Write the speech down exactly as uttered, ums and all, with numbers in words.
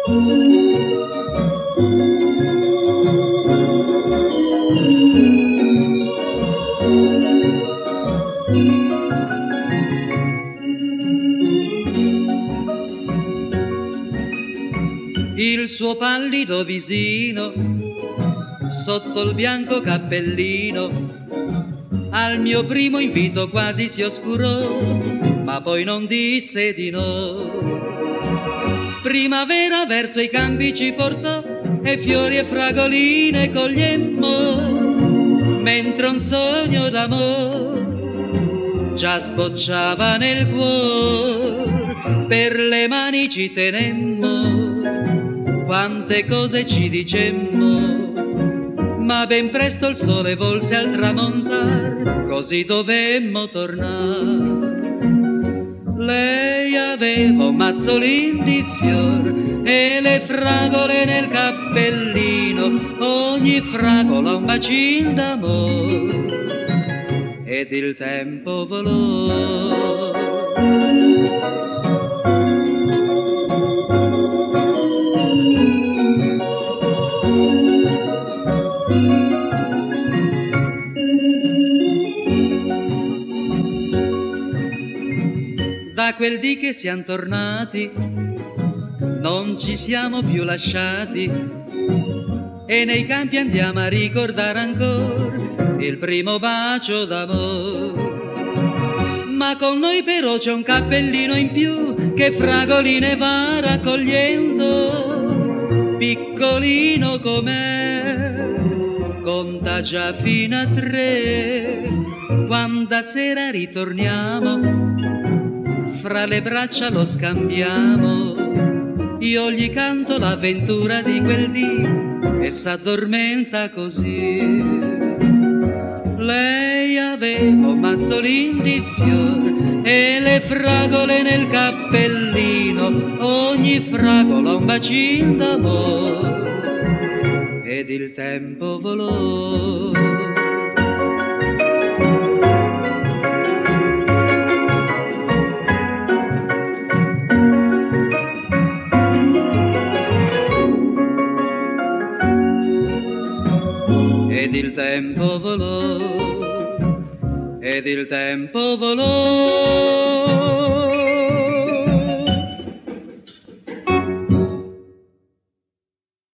Il suo pallido visino sotto il bianco cappellino al mio primo invito quasi si oscurò, ma poi non disse di no. Primavera verso i campi ci portò e fiori e fragoline cogliemmo, mentre un sogno d'amor già sbocciava nel cuore, per le mani ci tenemmo, quante cose ci dicemmo, ma ben presto il sole volse al tramontar, così dovemmo tornare. Lei aveva un mazzolin di fior e le fragole nel cappellino, ogni fragola un bacin d'amor, ed il tempo volò. Da quel dì che siamo tornati non ci siamo più lasciati e nei campi andiamo a ricordare ancora il primo bacio d'amore. Ma con noi però c'è un cappellino in più che fragoline va raccogliendo, piccolino com'è, conta già fino a tre. Quando a sera ritorniamo fra le braccia lo scambiamo, io gli canto l'avventura di quel dì e s'addormenta così. Lei aveva un mazzolin di fior e le fragole nel cappellino, ogni fragola un bacin d'amor, ed il tempo volò. Ed il tempo volò, ed il tempo volò.